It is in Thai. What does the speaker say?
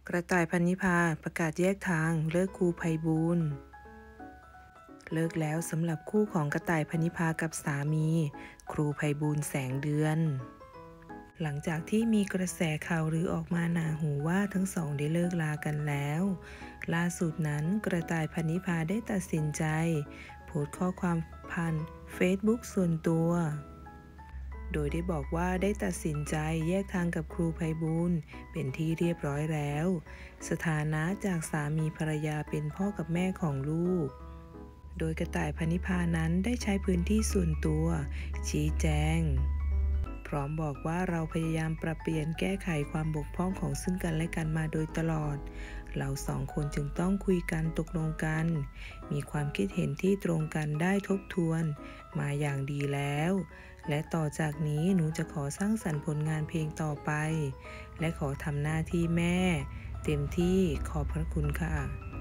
กระต่ายพันนิพาประกาศแยกทางเลิกครูไพบูลย์เลิกแล้วสำหรับคู่ของกระต่ายพันนิพากับสามีครูไพบูลย์แสงเดือนหลังจากที่มีกระแสข่าวลือออกมาหนาหูว่าทั้งสองได้เลิกลากันแล้วล่าสุดนั้นกระต่ายพันนิพาได้ตัดสินใจโพสต์ข้อความผ่านเฟซบุ๊กส่วนตัวโดยได้บอกว่าได้ตัดสินใจแยกทางกับครูไพบูลย์เป็นที่เรียบร้อยแล้วสถานะจากสามีภรรยาเป็นพ่อกับแม่ของลูกโดยกระต่ายพันนิพานั้นได้ใช้พื้นที่ส่วนตัวชี้แจงพร้อมบอกว่าเราพยายามปรับเปลี่ยนแก้ไขความบกพร่องของซึ่งกันและกันมาโดยตลอดเราสองคนจึงต้องคุยกันตกลงกันมีความคิดเห็นที่ตรงกันได้ทบทวนมาอย่างดีแล้วและต่อจากนี้หนูจะขอสร้างสรรค์ผลงานเพลงต่อไปและขอทำหน้าที่แม่เต็มที่ขอบพระคุณค่ะ